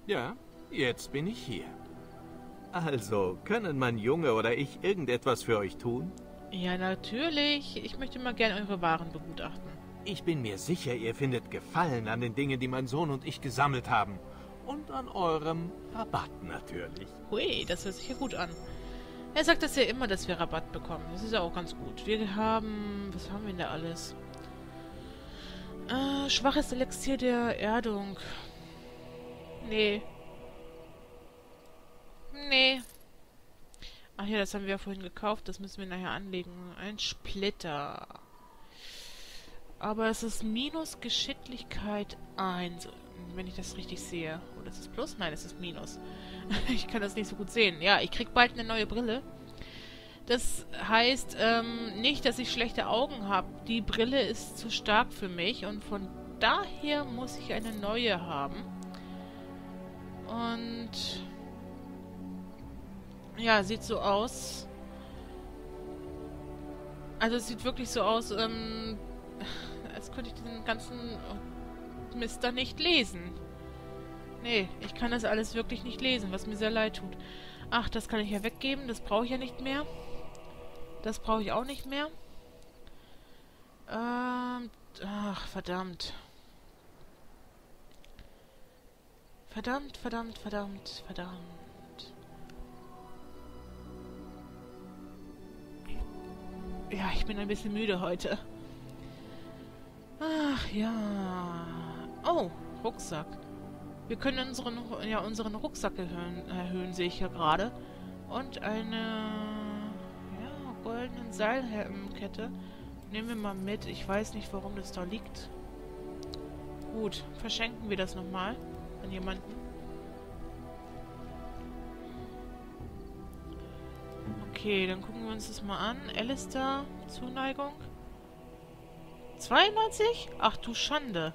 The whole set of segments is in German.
Ja, jetzt bin ich hier. Also, können mein Junge oder ich irgendetwas für euch tun? Ja, natürlich. Ich möchte mal gern eure Waren begutachten. Ich bin mir sicher, ihr findet Gefallen an den Dingen, die mein Sohn und ich gesammelt haben. Und an eurem Rabatt natürlich. Hui, das hört sich ja gut an. Er sagt das ja immer, dass wir Rabatt bekommen. Das ist ja auch ganz gut. Wir haben... Was haben wir denn da alles? Schwaches Elixier der Erdung. Nee. Nee. Ach ja, das haben wir ja vorhin gekauft. Das müssen wir nachher anlegen. Ein Splitter. Aber es ist minus Geschicklichkeit 1, wenn ich das richtig sehe. Oder ist es plus? Nein, es ist minus. Ich kann das nicht so gut sehen. Ja, ich krieg bald eine neue Brille. Das heißt nicht, dass ich schlechte Augen habe. Die Brille ist zu stark für mich und von daher muss ich eine neue haben. Und ja, sieht so aus. Also es sieht wirklich so aus, als könnte ich diesen ganzen Mist da nicht lesen. Nee, ich kann das alles wirklich nicht lesen, was mir sehr leid tut. Ach, das kann ich ja weggeben, das brauche ich ja nicht mehr. Das brauche ich auch nicht mehr. Ach, verdammt. Verdammt, verdammt, verdammt, verdammt. Ja, ich bin ein bisschen müde heute. Ach ja. Oh, Rucksack. Wir können unseren Rucksack erhöhen, sehe ich ja gerade. Und eine goldenen Seilkette. Nehmen wir mal mit. Ich weiß nicht, warum das da liegt. Gut, verschenken wir das nochmal an jemanden. Okay, dann gucken wir uns das mal an. Alistair, Zuneigung. 92? Ach du Schande.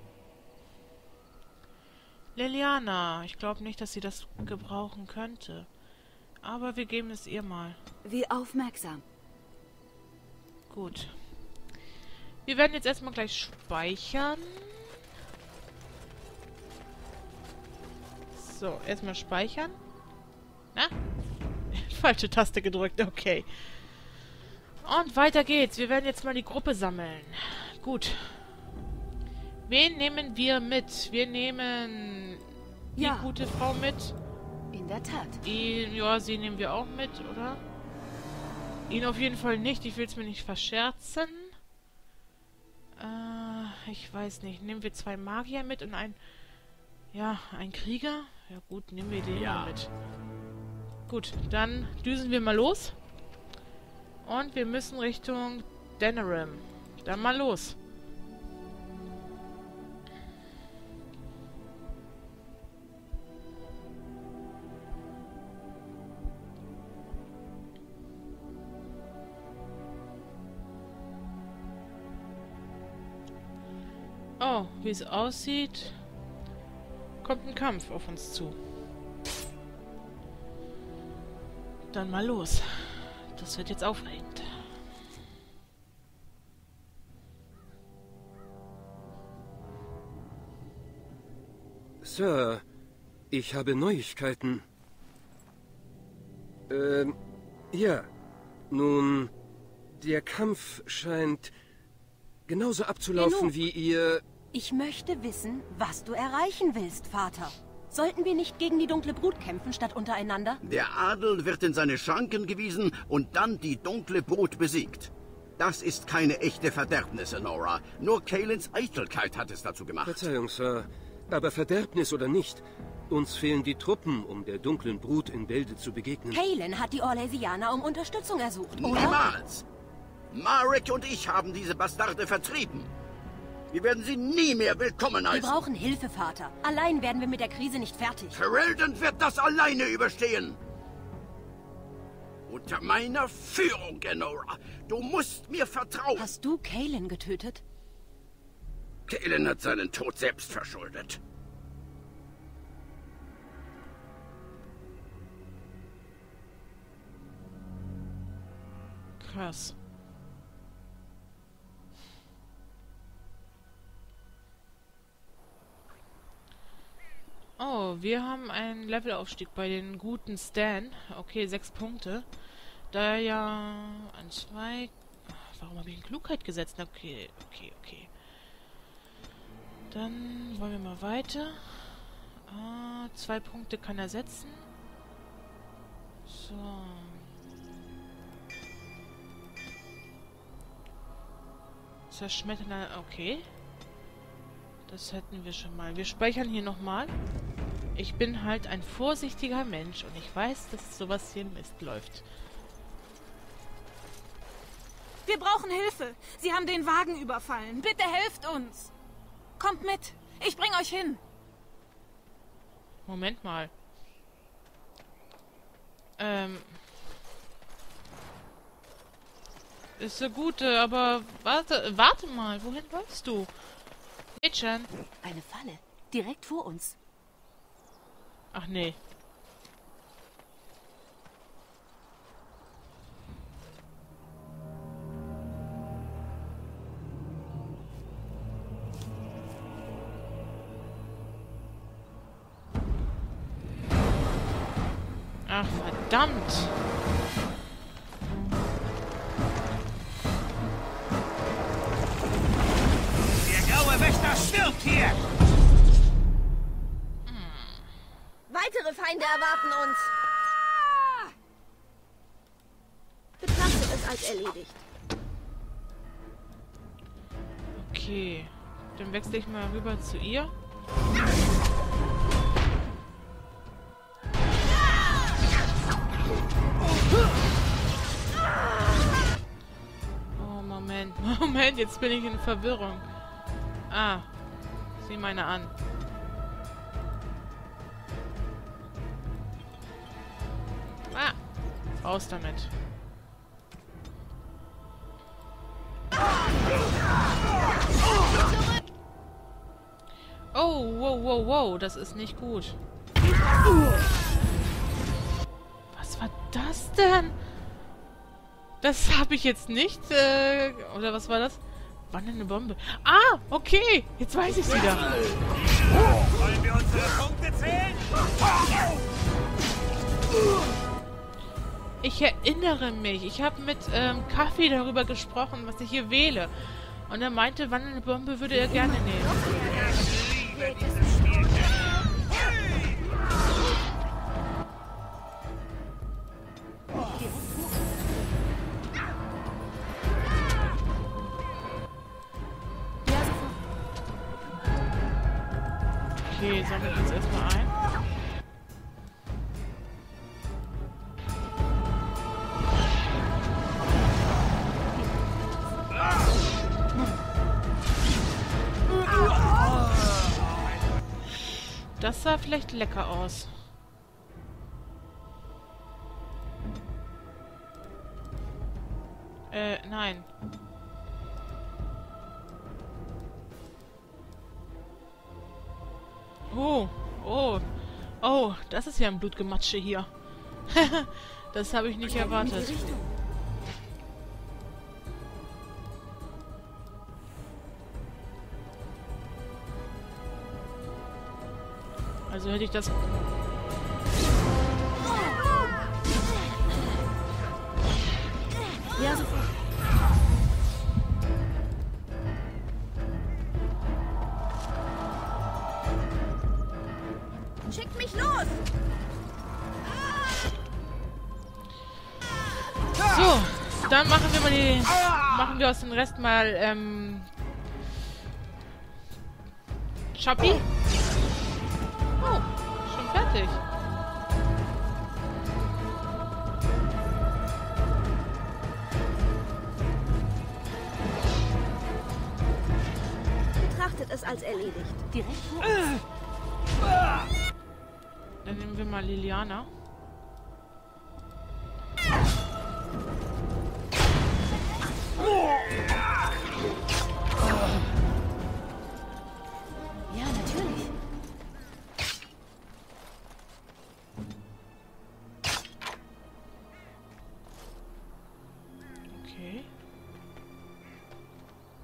Liliana, ich glaube nicht, dass sie das gebrauchen könnte. Aber wir geben es ihr mal. Wie aufmerksam. Gut. Wir werden jetzt erstmal gleich speichern. So, erstmal speichern. Na? Falsche Taste gedrückt, okay. Und weiter geht's. Wir werden jetzt mal die Gruppe sammeln. Gut. Wen nehmen wir mit? Wir nehmen die gute Frau mit. In der Tat. Ja, sie nehmen wir auch mit, oder? Ihn auf jeden Fall nicht. Ich will es mir nicht verscherzen. Ich weiß nicht. Nehmen wir 2 Magier mit und ein Krieger? Ja gut, nehmen wir den mal mit. Gut, dann düsen wir mal los. Und wir müssen Richtung Denerim. Dann mal los. Oh, wie es aussieht, kommt ein Kampf auf uns zu. Dann mal los. Das wird jetzt aufregend. Sir, ich habe Neuigkeiten. Ja. Nun, der Kampf scheint genauso abzulaufen wie ihr... Ich möchte wissen, was du erreichen willst, Vater. Sollten wir nicht gegen die dunkle Brut kämpfen, statt untereinander? Der Adel wird in seine Schranken gewiesen und dann die dunkle Brut besiegt. Das ist keine echte Verderbnis, Nora. Nur Kaelins Eitelkeit hat es dazu gemacht. Verzeihung, Sir. Aber Verderbnis oder nicht, uns fehlen die Truppen, um der dunklen Brut in Bälde zu begegnen. Kaelin hat die Orlesianer um Unterstützung ersucht, oder? Niemals! Marek und ich haben diese Bastarde vertrieben. Wir werden sie nie mehr willkommen heißen. Wir brauchen Hilfe, Vater. Allein werden wir mit der Krise nicht fertig. Ferelden wird das alleine überstehen. Unter meiner Führung, Nora. Du musst mir vertrauen. Hast du Kaelin getötet? Kaelin hat seinen Tod selbst verschuldet. Krass. Oh, wir haben einen Levelaufstieg bei den guten Stan. Okay, 6 Punkte. Da ja an 2... Warum habe ich in Klugheit gesetzt? Okay. Dann wollen wir mal weiter. 2 Punkte kann er setzen. So. Zerschmettern. Okay. Das hätten wir schon mal. Wir speichern hier nochmal. Ich bin halt ein vorsichtiger Mensch und ich weiß, dass sowas hier Mist läuft. Wir brauchen Hilfe. Sie haben den Wagen überfallen. Bitte helft uns. Kommt mit. Ich bring euch hin. Moment mal. Ist so gut, aber warte mal. Wohin läufst du? Mädchen. Eine Falle. Direkt vor uns. Ach nee. Ach, verdammt. Der graue Wächter stirbt hier! Weitere Feinde erwarten uns. Betrachtet es als erledigt. Okay. Dann wechsle ich mal rüber zu ihr. Oh, Moment, jetzt bin ich in Verwirrung. Ah, sieh meine an. Ah, raus damit. Oh, wow, das ist nicht gut. Was war das denn? Das habe ich jetzt nicht, oder was war das? Wandernde Bombe. Ah, okay, jetzt weiß ich es wieder. Wollen wir unsere Punkte zählen? Ich erinnere mich, ich habe mit Kaffee darüber gesprochen, was ich hier wähle. Und er meinte, wandernde Bombe würde er gerne nehmen. Ich liebe dieses Spiel. Okay, sammle ich jetzt erstmal ein. Das sah vielleicht lecker aus. Nein. Oh, das ist ja ein Blutgematsche hier. Das habe ich nicht erwartet. Also hätte ich das... Ja, sofort. Schickt mich los! So, dann machen wir mal die... Machen wir aus dem Rest mal, Shopee? Oh, schon fertig. Betrachtet es als erledigt. Direkt vor uns. Dann nehmen wir mal Liliana. Ja, natürlich. Okay.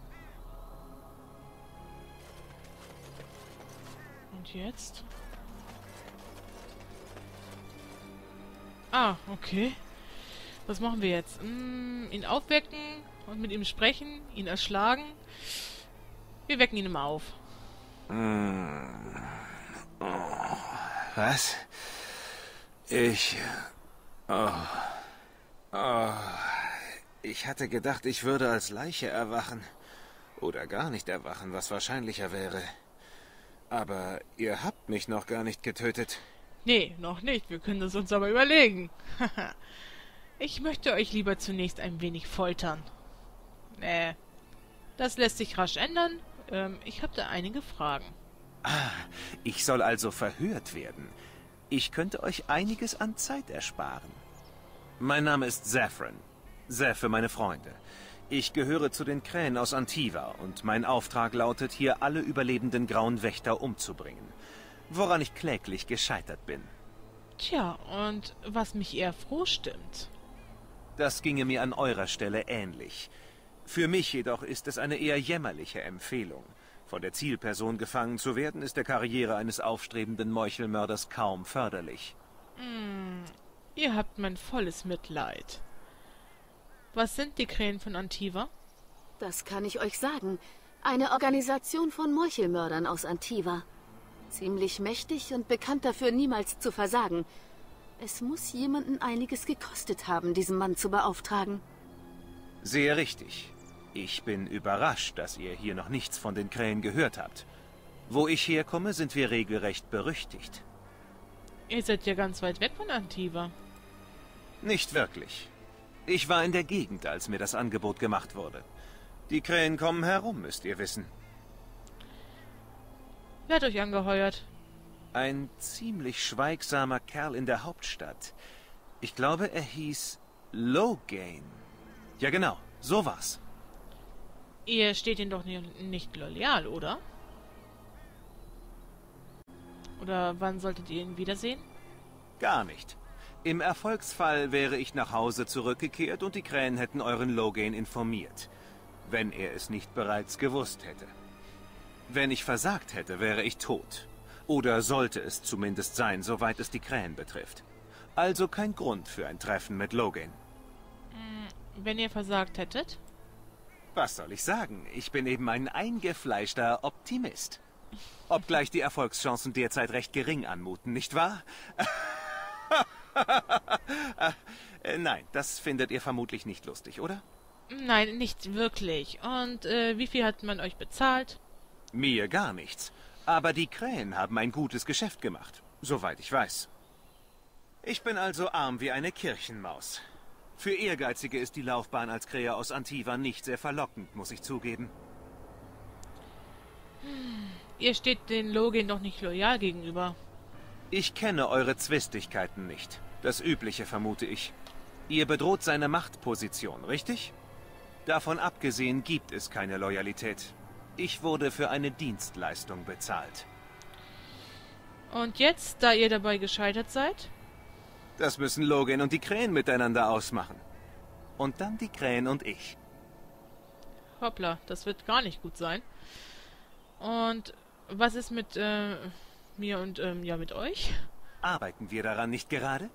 Und jetzt? Ah, okay. Was machen wir jetzt? Ihn aufwecken und mit ihm sprechen, ihn erschlagen. Wir wecken ihn immer auf. Was? Ich hatte gedacht, ich würde als Leiche erwachen. Oder gar nicht erwachen, was wahrscheinlicher wäre. Aber ihr habt mich noch gar nicht getötet. Nee, noch nicht. Wir können es uns aber überlegen. Ich möchte euch lieber zunächst ein wenig foltern. Das lässt sich rasch ändern. Ich habe da einige Fragen. Ah, ich soll also verhört werden. Ich könnte euch einiges an Zeit ersparen. Mein Name ist Saffron. Zeph für meine Freunde. Ich gehöre zu den Krähen aus Antiva und mein Auftrag lautet, hier alle überlebenden Grauen Wächter umzubringen. Woran ich kläglich gescheitert bin. Tja, und was mich eher froh stimmt. Das ginge mir an eurer Stelle ähnlich. Für mich jedoch ist es eine eher jämmerliche Empfehlung. Von der Zielperson gefangen zu werden, ist der Karriere eines aufstrebenden Meuchelmörders kaum förderlich. Ihr habt mein volles Mitleid. Was sind die Krähen von Antiva? Das kann ich euch sagen. Eine Organisation von Meuchelmördern aus Antiva. Ziemlich mächtig und bekannt dafür, niemals zu versagen. Es muss jemanden einiges gekostet haben, diesen Mann zu beauftragen. Sehr richtig. Ich bin überrascht, dass ihr hier noch nichts von den Krähen gehört habt. Wo ich herkomme, sind wir regelrecht berüchtigt. Ihr seid ja ganz weit weg von Antiva. Nicht wirklich. Ich war in der Gegend, als mir das Angebot gemacht wurde. Die Krähen kommen herum, müsst ihr wissen. Wer hat euch angeheuert? Ein ziemlich schweigsamer Kerl in der Hauptstadt. Ich glaube, er hieß Loghain. Ja genau, so war's. Ihr steht ihn doch nicht loyal, oder? Oder wann solltet ihr ihn wiedersehen? Gar nicht. Im Erfolgsfall wäre ich nach Hause zurückgekehrt und die Krähen hätten euren Loghain informiert. Wenn er es nicht bereits gewusst hätte. Wenn ich versagt hätte, wäre ich tot. Oder sollte es zumindest sein, soweit es die Krähen betrifft. Also kein Grund für ein Treffen mit Loghain. Wenn ihr versagt hättet? Was soll ich sagen? Ich bin eben ein eingefleischter Optimist. Obgleich die Erfolgschancen derzeit recht gering anmuten, nicht wahr? Nein, das findet ihr vermutlich nicht lustig, oder? Nein, nicht wirklich. Und wie viel hat man euch bezahlt? Mir gar nichts. Aber die Krähen haben ein gutes Geschäft gemacht, soweit ich weiß. Ich bin also arm wie eine Kirchenmaus. Für Ehrgeizige ist die Laufbahn als Krähe aus Antiva nicht sehr verlockend, muss ich zugeben. Ihr steht den Loghain doch nicht loyal gegenüber. Ich kenne eure Zwistigkeiten nicht. Das Übliche, vermute ich. Ihr bedroht seine Machtposition, richtig? Davon abgesehen gibt es keine Loyalität. Ich wurde für eine Dienstleistung bezahlt. Und jetzt, da ihr dabei gescheitert seid? Das müssen Loghain und die Krähen miteinander ausmachen. Und dann die Krähen und ich. Hoppla, das wird gar nicht gut sein. Und was ist mit mir und ja mit euch? Arbeiten wir daran nicht gerade?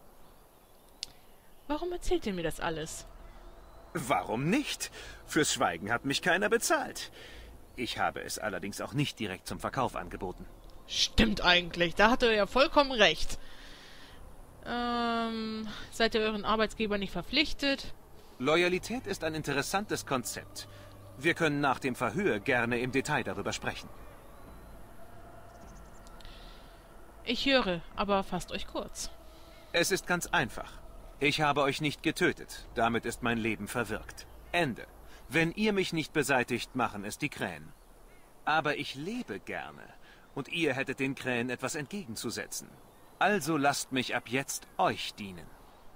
Warum erzählt ihr mir das alles? Warum nicht? Fürs Schweigen hat mich keiner bezahlt. Ich habe es allerdings auch nicht direkt zum Verkauf angeboten. Stimmt eigentlich, da hatte er ja vollkommen recht. Seid ihr euren Arbeitsgeber nicht verpflichtet? Loyalität ist ein interessantes Konzept. Wir können nach dem Verhör gerne im Detail darüber sprechen. Ich höre, aber fasst euch kurz. Es ist ganz einfach. Ich habe euch nicht getötet. Damit ist mein Leben verwirkt. Ende. Wenn ihr mich nicht beseitigt, machen es die Krähen. Aber ich lebe gerne. Und ihr hättet den Krähen etwas entgegenzusetzen. Also lasst mich ab jetzt euch dienen.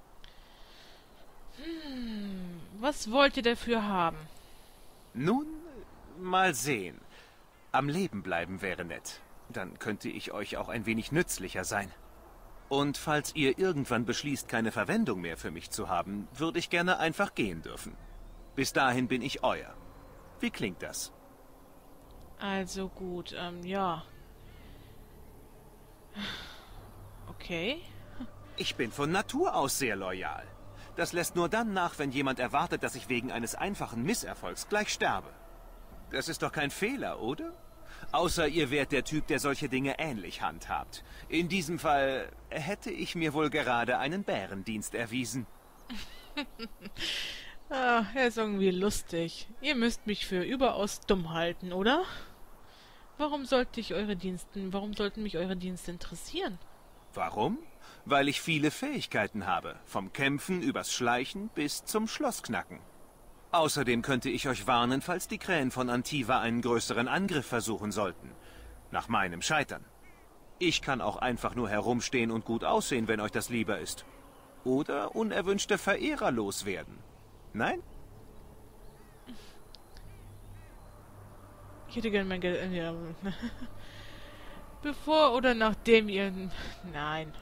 Was wollt ihr dafür haben? Nun, mal sehen. Am Leben bleiben wäre nett. Dann könnte ich euch auch ein wenig nützlicher sein. Und falls ihr irgendwann beschließt, keine Verwendung mehr für mich zu haben, würde ich gerne einfach gehen dürfen. Bis dahin bin ich euer. Wie klingt das? Also gut, ja. Okay. Ich bin von Natur aus sehr loyal. Das lässt nur dann nach, wenn jemand erwartet, dass ich wegen eines einfachen Misserfolgs gleich sterbe. Das ist doch kein Fehler, oder? Außer ihr wärt der Typ, der solche Dinge ähnlich handhabt. In diesem Fall hätte ich mir wohl gerade einen Bärendienst erwiesen. Ah, er ist irgendwie lustig. Ihr müsst mich für überaus dumm halten, oder? Warum sollten mich eure Dienste interessieren? Warum? Weil ich viele Fähigkeiten habe. Vom Kämpfen übers Schleichen bis zum Schlossknacken. Außerdem könnte ich euch warnen, falls die Krähen von Antiva einen größeren Angriff versuchen sollten. Nach meinem Scheitern. Ich kann auch einfach nur herumstehen und gut aussehen, wenn euch das lieber ist. Oder unerwünschte Verehrer loswerden. Nein? Ich hätte gerne mein Geld... Ja. Bevor oder nachdem ihr... Nein.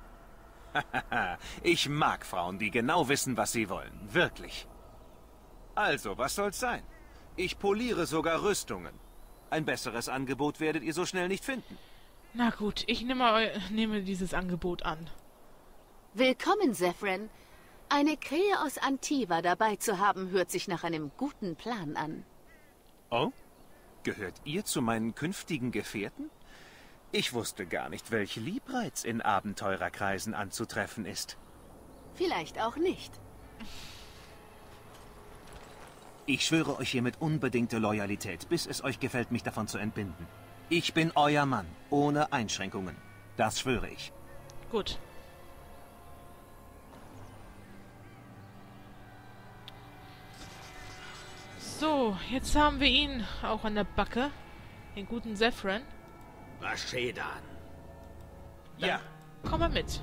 Ich mag Frauen, die genau wissen, was sie wollen. Wirklich. Also, was soll's sein? Ich poliere sogar Rüstungen. Ein besseres Angebot werdet ihr so schnell nicht finden. Na gut, ich nehme dieses Angebot an. Willkommen, Zephyrin. Eine Krähe aus Antiva dabei zu haben, hört sich nach einem guten Plan an. Oh? Gehört ihr zu meinen künftigen Gefährten? Ich wusste gar nicht, welch Liebreiz in Abenteurerkreisen anzutreffen ist. Vielleicht auch nicht. Ich schwöre euch hiermit unbedingte Loyalität, bis es euch gefällt, mich davon zu entbinden. Ich bin euer Mann, ohne Einschränkungen. Das schwöre ich. Gut. So, jetzt haben wir ihn auch an der Backe. Den guten Zephyrin. Rashedan. Ja. Komm mal mit.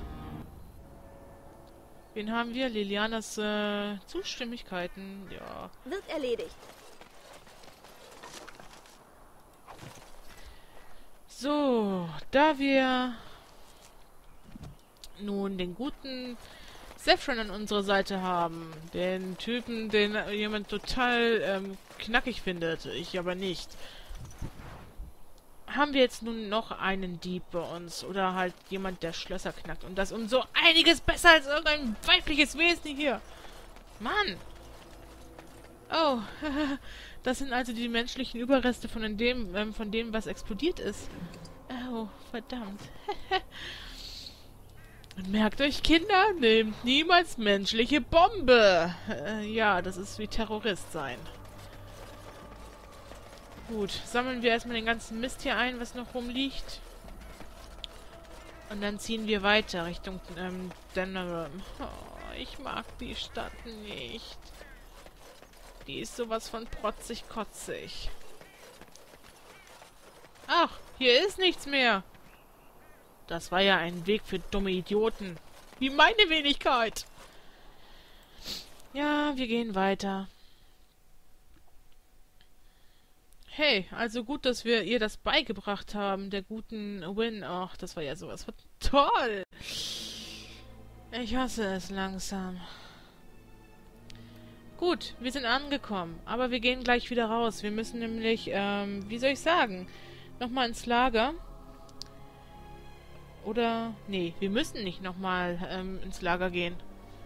Wen haben wir? Lilianas Zustimmigkeiten. Ja. Wird erledigt. So, da wir nun den guten Zephyrin an unserer Seite haben, den Typen, den jemand total knackig findet, ich aber nicht, haben wir jetzt nun noch einen Dieb bei uns oder halt jemand, der Schlösser knackt und das um so einiges besser als irgendein weibliches Wesen hier. Mann! Oh, das sind also die menschlichen Überreste von dem, was explodiert ist. Oh, verdammt. Und merkt euch, Kinder, nehmt niemals menschliche Bombe. Ja, das ist wie Terrorist sein. Gut, sammeln wir erstmal den ganzen Mist hier ein, was noch rumliegt. Und dann ziehen wir weiter Richtung Denerim. Oh, ich mag die Stadt nicht. Die ist sowas von protzig-kotzig. Ach, hier ist nichts mehr. Das war ja ein Weg für dumme Idioten. Wie meine Wenigkeit. Ja, wir gehen weiter. Hey, also gut, dass wir ihr das beigebracht haben, der guten Win. Ach, das war ja sowas von toll. Ich hasse es langsam. Gut, wir sind angekommen, aber wir gehen gleich wieder raus. Wir müssen nämlich, wie soll ich sagen, nochmal ins Lager. Oder, nee, wir müssen nicht nochmal ins Lager gehen.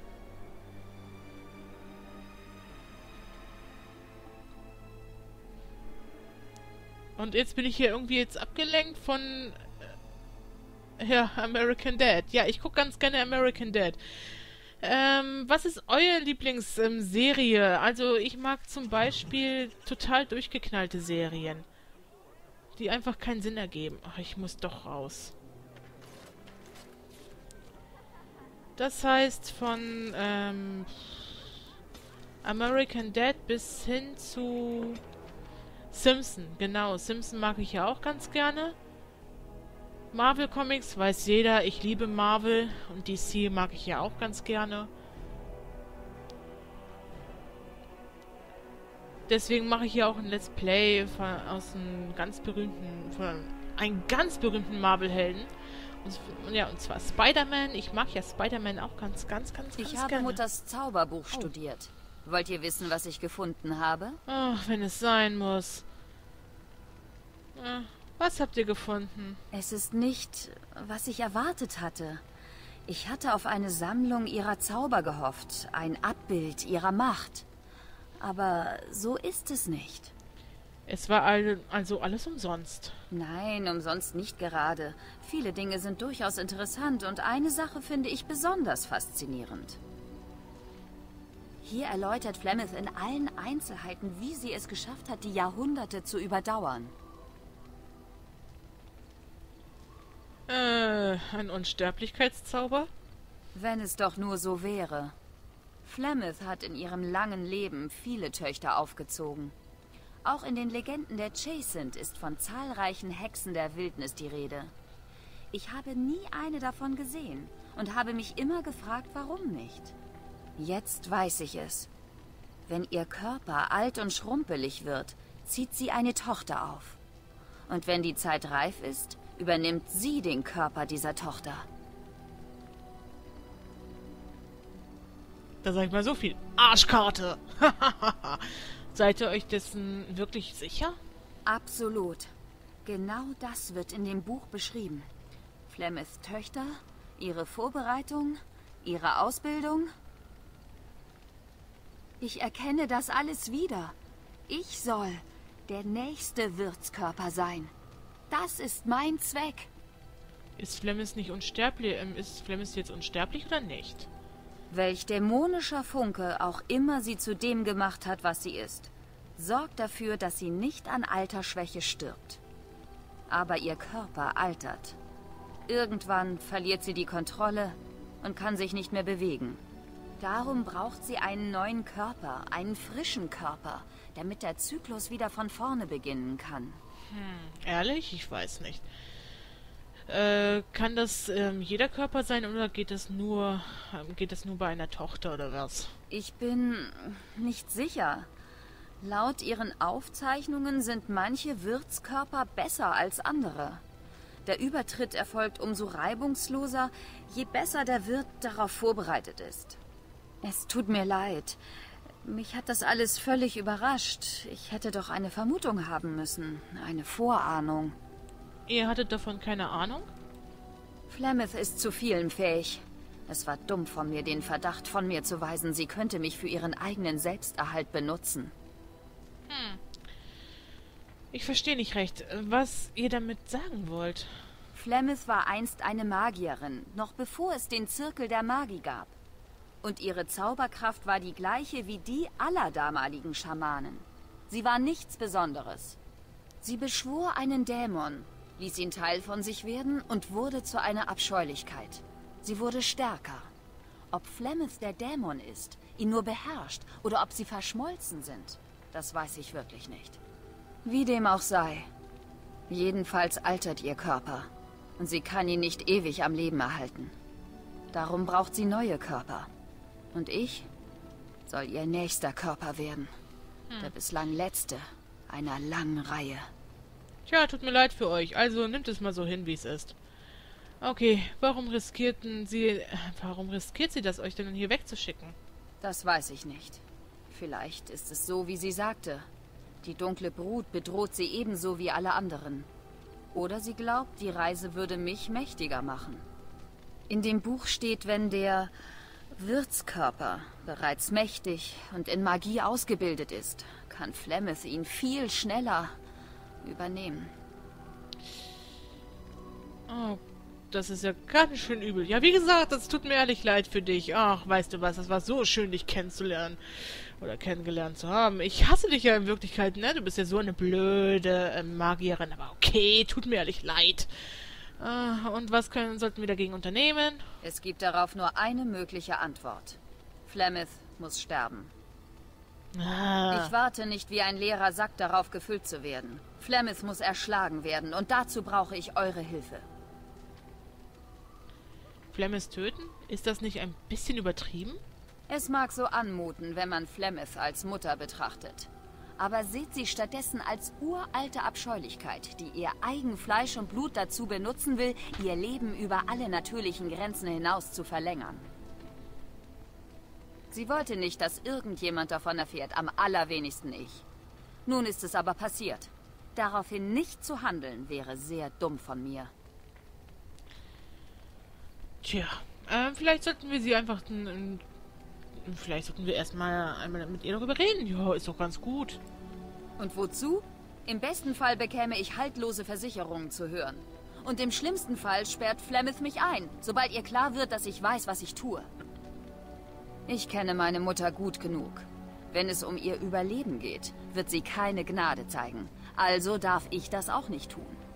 Und jetzt bin ich hier irgendwie jetzt abgelenkt von ja, American Dad. Ja, ich gucke ganz gerne American Dad. Was ist euer Lieblingsserie? Also ich mag zum Beispiel total durchgeknallte Serien, die einfach keinen Sinn ergeben. Ach, ich muss doch raus. Das heißt von American Dad bis hin zu Simpson. Genau, Simpson mag ich ja auch ganz gerne. Marvel Comics weiß jeder, ich liebe Marvel und DC mag ich ja auch ganz gerne. Deswegen mache ich ja auch ein Let's Play aus einem ganz berühmten Marvel-Helden. Und ja, und zwar Spider-Man. Ich mag ja Spider-Man auch ganz Ich habe gerne. Mutters Zauberbuch studiert. Wollt ihr wissen, was ich gefunden habe? Ach, wenn es sein muss. Was habt ihr gefunden? Es ist nicht, was ich erwartet hatte. Ich hatte auf eine Sammlung ihrer Zauber gehofft, ein Abbild ihrer Macht. Aber so ist es nicht. Es war also alles umsonst. Nein, umsonst nicht gerade. Viele Dinge sind durchaus interessant und eine Sache finde ich besonders faszinierend. Hier erläutert Flemeth in allen Einzelheiten, wie sie es geschafft hat, die Jahrhunderte zu überdauern. Ein Unsterblichkeitszauber? Wenn es doch nur so wäre. Flemeth hat in ihrem langen Leben viele Töchter aufgezogen. Auch in den Legenden der Chasint ist von zahlreichen Hexen der Wildnis die Rede. Ich habe nie eine davon gesehen und habe mich immer gefragt, warum nicht. Jetzt weiß ich es. Wenn ihr Körper alt und schrumpelig wird, zieht sie eine Tochter auf. Und wenn die Zeit reif ist, übernimmt sie den Körper dieser Tochter. Da sag ich mal so viel. Arschkarte! Seid ihr euch dessen wirklich sicher? Absolut. Genau das wird in dem Buch beschrieben. Flemeths Töchter, ihre Vorbereitung, ihre Ausbildung. Ich erkenne das alles wieder. Ich soll der nächste Wirtskörper sein. Das ist mein Zweck. Ist Flemeth nicht unsterblich? Ist Flemeth jetzt unsterblich oder nicht? Welch dämonischer Funke auch immer sie zu dem gemacht hat, was sie ist, sorgt dafür, dass sie nicht an Altersschwäche stirbt. Aber ihr Körper altert. Irgendwann verliert sie die Kontrolle und kann sich nicht mehr bewegen. Darum braucht sie einen neuen Körper, einen frischen Körper, damit der Zyklus wieder von vorne beginnen kann. Ehrlich? Ich weiß nicht. Kann das jeder Körper sein oder geht das nur bei einer Tochter oder was? Ich bin nicht sicher. Laut ihren Aufzeichnungen sind manche Wirtskörper besser als andere. Der Übertritt erfolgt umso reibungsloser, je besser der Wirt darauf vorbereitet ist. Es tut mir leid. Mich hat das alles völlig überrascht. Ich hätte doch eine Vermutung haben müssen, eine Vorahnung. Ihr hattet davon keine Ahnung? Flemeth ist zu vielem fähig. Es war dumm von mir, den Verdacht von mir zu weisen, sie könnte mich für ihren eigenen Selbsterhalt benutzen. Ich verstehe nicht recht, was ihr damit sagen wollt. Flemeth war einst eine Magierin, noch bevor es den Zirkel der Magie gab. Und ihre Zauberkraft war die gleiche wie die aller damaligen Schamanen. Sie war nichts Besonderes. Sie beschwor einen Dämon, ließ ihn Teil von sich werden und wurde zu einer Abscheulichkeit. Sie wurde stärker. Ob Flemeth der Dämon ist, ihn nur beherrscht oder ob sie verschmolzen sind, das weiß ich wirklich nicht. Wie dem auch sei. Jedenfalls altert ihr Körper und sie kann ihn nicht ewig am Leben erhalten. Darum braucht sie neue Körper. Und ich soll ihr nächster Körper werden. Der bislang letzte einer langen Reihe. Tja, tut mir leid für euch. Also nimmt es mal so hin, wie es ist. Okay, warum riskiert sie das, euch denn hier wegzuschicken? Das weiß ich nicht. Vielleicht ist es so, wie sie sagte. Die dunkle Brut bedroht sie ebenso wie alle anderen. Oder sie glaubt, die Reise würde mich mächtiger machen. In dem Buch steht, wenn der Wirtskörper bereits mächtig und in Magie ausgebildet ist, kann Flemeth ihn viel schneller übernehmen. Oh, das ist ja ganz schön übel. Ja, wie gesagt, das tut mir ehrlich leid für dich. Ach, weißt du was, das war so schön, dich kennenzulernen. Oder kennengelernt zu haben. Ich hasse dich ja in Wirklichkeit, ne? Du bist ja so eine blöde Magierin. Aber okay, tut mir ehrlich leid. Und was sollten wir dagegen unternehmen? Es gibt darauf nur eine mögliche Antwort. Flemeth muss sterben. Ich warte nicht wie ein leerer Sack darauf, gefüllt zu werden. Flemeth muss erschlagen werden und dazu brauche ich eure Hilfe. Flemeth töten? Ist das nicht ein bisschen übertrieben? Es mag so anmuten, wenn man Flemeth als Mutter betrachtet. Aber seht sie stattdessen als uralte Abscheulichkeit, die ihr eigen Fleisch und Blut dazu benutzen will, ihr Leben über alle natürlichen Grenzen hinaus zu verlängern. Sie wollte nicht, dass irgendjemand davon erfährt, am allerwenigsten ich. Nun ist es aber passiert. Daraufhin nicht zu handeln, wäre sehr dumm von mir. Tja, Vielleicht sollten wir sie einfach... Vielleicht sollten wir erstmal einmal mit ihr darüber reden. Ja, ist doch ganz gut. Und wozu? Im besten Fall bekäme ich haltlose Versicherungen zu hören. Und im schlimmsten Fall sperrt Flemeth mich ein, sobald ihr klar wird, dass ich weiß, was ich tue. Ich kenne meine Mutter gut genug. Wenn es um ihr Überleben geht, wird sie keine Gnade zeigen. Also darf ich das auch nicht tun.